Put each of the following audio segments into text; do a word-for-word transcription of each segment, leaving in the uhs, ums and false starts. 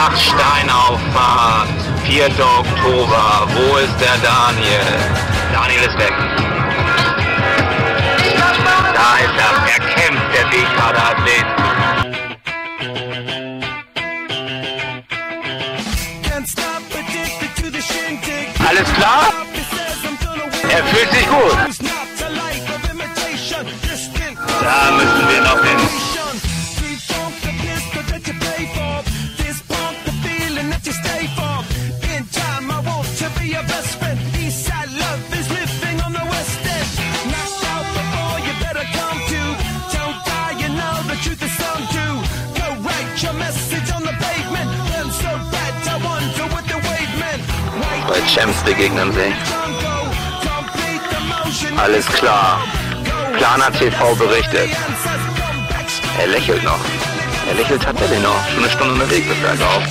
Bachsteinauffahrt, vierter Oktober. Wo ist der Daniel? Daniel ist weg. Da ist er. Er kämpft, der B-Kader-Athlet. Alles klar? Er fühlt sich gut. Da müssen wir noch hin. Bei Champs begegnen sie. Alles klar. Planer T V berichtet. Er lächelt noch. Er lächelt tatsächlich noch. Schon eine Stunde unterwegs ist er drauf.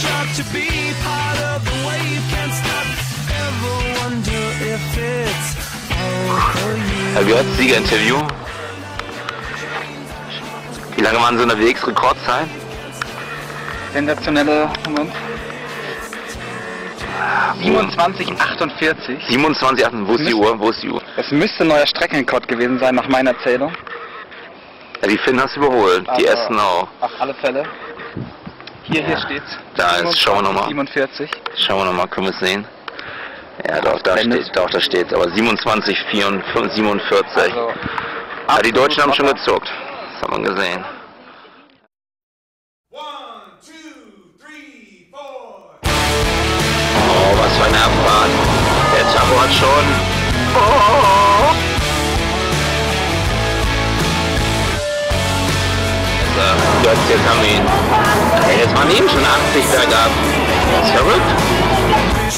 Herr Götz, Siegerinterview. Wie lange waren Sie unterwegs? Rekordzeit? Sensationelle Moment. siebenundzwanzig achtundvierzig. siebenundzwanzig achtundvierzig. Wo ist die Uhr? Wo ist die Uhr? Es müsste ein neuer Streckenrekord gewesen sein, nach meiner Erzählung. Ja, die Finn hast du überholt. Die Aber Essen auch. Auf alle Fälle. Hier, Ja. hier steht's. Da ist, schauen wir nochmal. siebenundvierzig. Schauen wir nochmal, können wir es sehen? Ja, doch, da steht, doch, da steht's. Aber siebenundzwanzig siebenundvierzig. Also, ja, die Deutschen haben schon locker. gezuckt. Das haben wir gesehen. Oh, was für eine Abfahrt. Der Tabo hat schon... Oh. So, jetzt, jetzt haben wir ihn. Hey, jetzt waren eben schon achtzig bergab. Das ist verrückt.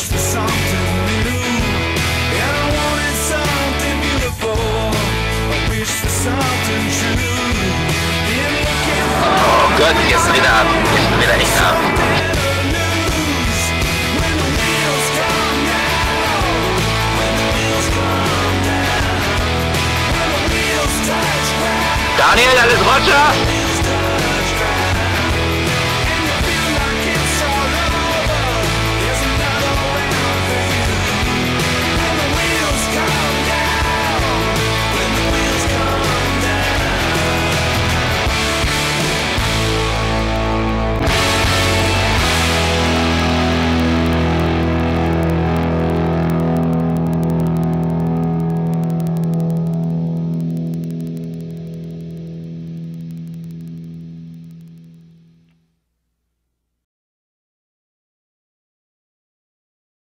Oh Gott, jetzt wieder ab. Jetzt wieder echt ab. Daniel, alles Roger?